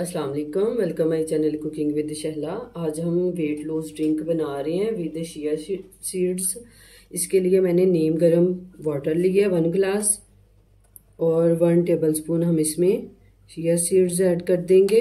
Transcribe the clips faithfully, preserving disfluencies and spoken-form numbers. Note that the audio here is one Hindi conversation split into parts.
अस्सलाम वालेकुम, welcome my channel cooking with Shahla. आज हम वेट लॉस ड्रिंक बना रहे हैं विद चिया सीड्स। इसके लिए मैंने नीम गर्म वाटर लिया वन ग्लास और वन टेबलस्पून हम इसमें चिया सीड्स ऐड कर देंगे।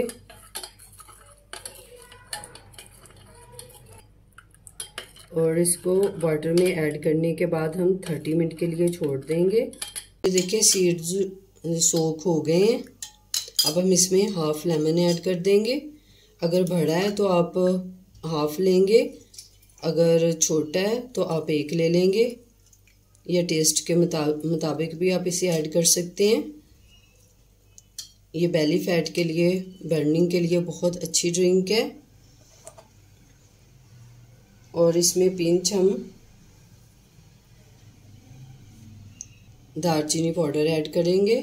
और इसको वाटर में ऐड करने के बाद हम थर्टी मिनट के लिए छोड़ देंगे। देखिए सीड्स सोख हो गए हैं। अब हम इसमें हाफ लेमन ऐड कर देंगे। अगर बड़ा है तो आप हाफ लेंगे, अगर छोटा है तो आप एक ले लेंगे, या टेस्ट के मुताबिक भी आप इसे ऐड कर सकते हैं। ये बेली फैट के लिए, बर्निंग के लिए बहुत अच्छी ड्रिंक है। और इसमें पिंच हम दालचीनी पाउडर ऐड करेंगे।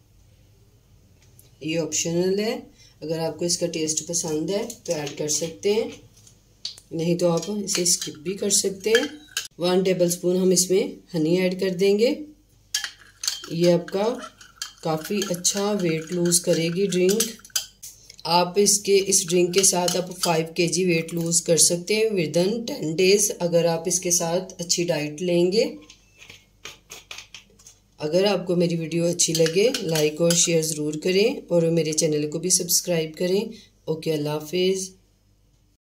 ये ऑप्शनल है, अगर आपको इसका टेस्ट पसंद है तो ऐड कर सकते हैं, नहीं तो आप इसे स्किप भी कर सकते हैं। वन टेबलस्पून हम इसमें हनी ऐड कर देंगे। ये आपका काफ़ी अच्छा वेट लूज़ करेगी ड्रिंक। आप इसके इस ड्रिंक के साथ आप फाइव केजी वेट लूज़ कर सकते हैं विद इन टेन डेज, अगर आप इसके साथ अच्छी डाइट लेंगे। अगर आपको मेरी वीडियो अच्छी लगे लाइक और शेयर ज़रूर करें और मेरे चैनल को भी सब्सक्राइब करें। ओके, अल्लाह हाफिज़।